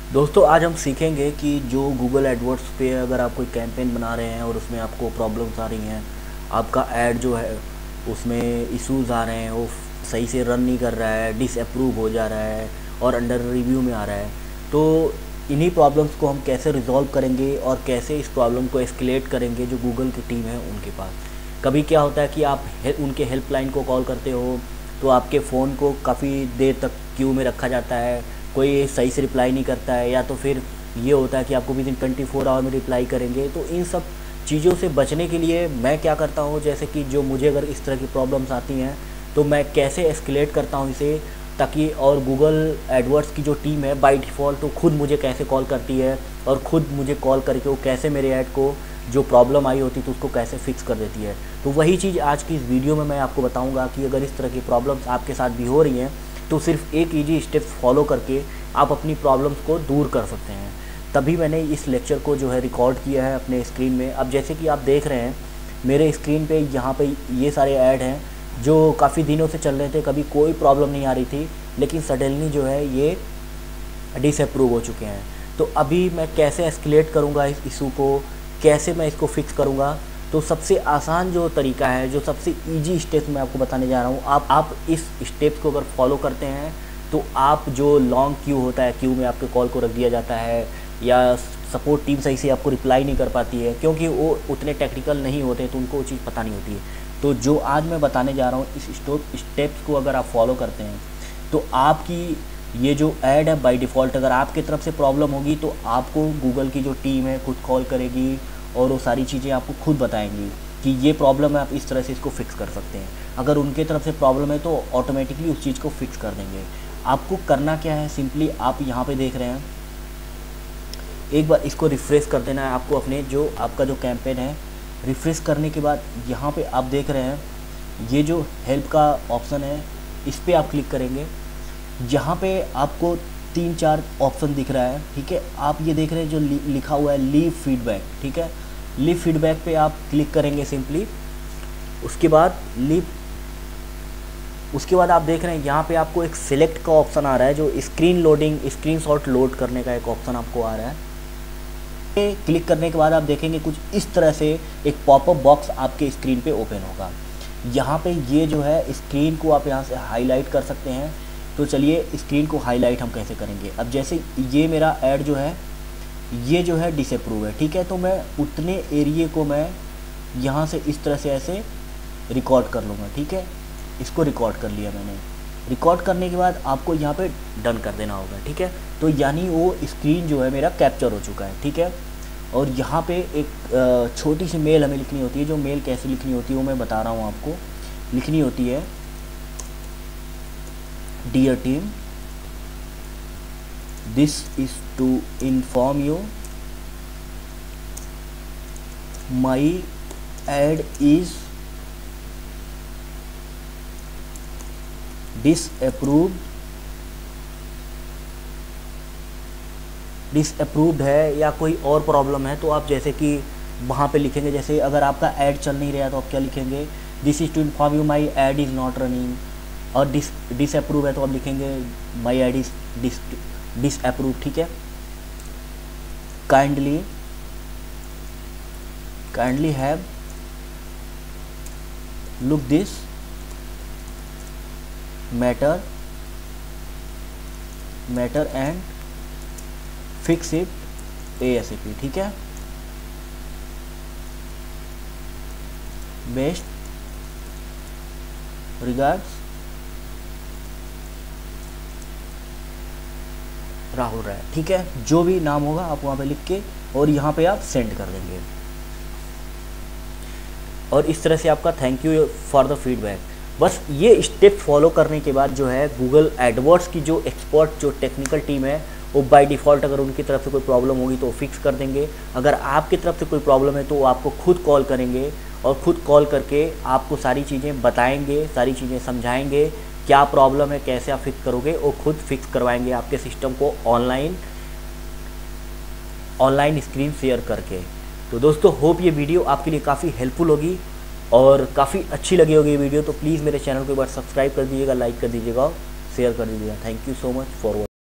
दोस्तों आज हम सीखेंगे कि जो गूगल एडवर्ड्स पे अगर आप कोई कैंपेन बना रहे हैं और उसमें आपको प्रॉब्लम्स आ रही हैं, आपका ऐड जो है उसमें इश्यूज़ आ रहे हैं, वो सही से रन नहीं कर रहा है, डिसअप्रूव हो जा रहा है और अंडर रिव्यू में आ रहा है। तो इन्हीं प्रॉब्लम्स को हम कैसे रिजॉल्व करेंगे और कैसे इस प्रॉब्लम को एस्केलेट करेंगे जो गूगल की टीम है उनके पास। कभी क्या होता है कि आप उनके हेल्पलाइन को कॉल करते हो तो आपके फ़ोन को काफ़ी देर तक क्यू में रखा जाता है, कोई सही से रिप्लाई नहीं करता है, या तो फिर ये होता है कि आपको विदिन 24 आवर में रिप्लाई करेंगे। तो इन सब चीज़ों से बचने के लिए मैं क्या करता हूँ, जैसे कि जो मुझे अगर इस तरह की प्रॉब्लम्स आती हैं तो मैं कैसे एस्केलेट करता हूँ इसे, ताकि और गूगल एडवर्ड्स की जो टीम है बाय डिफ़ॉल्ट तो खुद मुझे कैसे कॉल करती है और ख़ुद मुझे कॉल करके वो कैसे मेरे ऐड को जो प्रॉब्लम आई होती तो उसको कैसे फ़िक्स कर देती है। तो वही चीज़ आज की इस वीडियो में मैं आपको बताऊंगा कि अगर इस तरह की प्रॉब्लम्स आपके साथ भी हो रही हैं तो सिर्फ एक ईजी स्टेप्स फॉलो करके आप अपनी प्रॉब्लम्स को दूर कर सकते हैं। तभी मैंने इस लेक्चर को जो है रिकॉर्ड किया है अपने स्क्रीन में। अब जैसे कि आप देख रहे हैं मेरे स्क्रीन पे यहाँ पे ये सारे ऐड हैं जो काफ़ी दिनों से चल रहे थे, कभी कोई प्रॉब्लम नहीं आ रही थी, लेकिन सडनली जो है ये डिसअप्रूव हो चुके हैं। तो अभी मैं कैसे एस्केलेट करूँगा इस इशू को, कैसे मैं इसको फिक्स करूँगा। तो सबसे आसान जो तरीका है, जो सबसे इजी स्टेप मैं आपको बताने जा रहा हूँ, आप इस स्टेप्स को अगर फॉलो करते हैं तो आप जो लॉन्ग क्यू होता है, क्यू में आपके कॉल को रख दिया जाता है या सपोर्ट टीम सही से आपको रिप्लाई नहीं कर पाती है क्योंकि वो उतने टेक्निकल नहीं होते तो उनको वो चीज़ पता नहीं होती है। तो जो आज मैं बताने जा रहा हूँ इस स्टेप्स को अगर आप फॉलो करते हैं तो आपकी ये जो ऐड है बाय डिफ़ॉल्ट अगर आपकी तरफ से प्रॉब्लम होगी तो आपको गूगल की जो टीम है खुद कॉल करेगी और वो सारी चीज़ें आपको खुद बताएंगी कि ये प्रॉब्लम है, आप इस तरह से इसको फिक्स कर सकते हैं। अगर उनके तरफ से प्रॉब्लम है तो ऑटोमेटिकली उस चीज़ को फिक्स कर देंगे। आपको करना क्या है, सिंपली आप यहाँ पे देख रहे हैं, एक बार इसको रिफ़्रेश कर देना है आपको। अपने जो आपका जो कैंपेन है रिफ़्रेश करने के बाद यहाँ पे आप देख रहे हैं ये जो हेल्प का ऑप्शन है इस पर आप क्लिक करेंगे। यहाँ पे आपको 3-4 ऑप्शन दिख रहा है, ठीक है। आप ये देख रहे हैं जो लिखा हुआ है लीव फीडबैक, ठीक है। लीव फीडबैक पे आप क्लिक करेंगे सिंपली। उसके बाद आप देख रहे हैं यहाँ पे आपको एक सिलेक्ट का ऑप्शन आ रहा है, जो स्क्रीन लोडिंग स्क्रीनशॉट लोड करने का एक ऑप्शन आपको आ रहा है। क्लिक करने के बाद आप देखेंगे कुछ इस तरह से एक पॉपअप बॉक्स आपके स्क्रीन पे ओपन होगा। यहाँ पे ये जो है स्क्रीन को आप यहाँ से हाईलाइट कर सकते हैं। तो चलिए स्क्रीन को हाईलाइट हम कैसे करेंगे। अब जैसे ये मेरा ऐड जो है ये जो है डिसअप्रूव है, ठीक है। तो मैं उतने एरिए को मैं यहाँ से इस तरह से ऐसे रिकॉर्ड कर लूँगा, ठीक है। इसको रिकॉर्ड कर लिया मैंने। रिकॉर्ड करने के बाद आपको यहाँ पे डन कर देना होगा, ठीक है। तो यानी वो स्क्रीन जो है मेरा कैप्चर हो चुका है, ठीक है। और यहाँ पे एक छोटी सी मेल हमें लिखनी होती है। जो मेल कैसे लिखनी होती है वो मैं बता रहा हूँ आपको। लिखनी होती है Dear team, this is to inform you my ad is disapproved है या कोई और प्रॉब्लम है तो आप जैसे कि वहाँ पे लिखेंगे। जैसे अगर आपका ऐड चल नहीं रहा तो आप क्या लिखेंगे, this is to inform you my ad is not running. और डिसअप्रूव है तो आप लिखेंगे माई ऐड इज डिसअप्रूव, ठीक है। Kindly have look this matter and fix it ASAP, ठीक है। बेस्ट रिगार्ड्स राहुल राय, ठीक है। जो भी नाम होगा आप वहाँ पे लिख के और यहाँ पे आप सेंड कर देंगे। और इस तरह से आपका thank you for the feedback. बस ये स्टेप फॉलो करने के बाद जो है गूगल एडवर्ड्स की जो एक्सपर्ट जो टेक्निकल टीम है वो बाय डिफ़ॉल्ट अगर उनकी तरफ से कोई प्रॉब्लम होगी तो फिक्स कर देंगे। अगर आपकी तरफ से कोई प्रॉब्लम है तो वो आपको खुद कॉल करेंगे और ख़ुद कॉल करके आपको सारी चीज़ें बताएंगे, सारी चीज़ें समझाएंगे क्या प्रॉब्लम है, कैसे आप फिक्स करोगे, और ख़ुद फिक्स करवाएंगे आपके सिस्टम को ऑनलाइन स्क्रीन शेयर करके। तो दोस्तों होप ये वीडियो आपके लिए काफ़ी हेल्पफुल होगी और काफ़ी अच्छी लगी होगी ये वीडियो। तो प्लीज़ मेरे चैनल को एक बार सब्सक्राइब कर दीजिएगा, लाइक कर दीजिएगा, शेयर कर दीजिएगा। Thank you so much for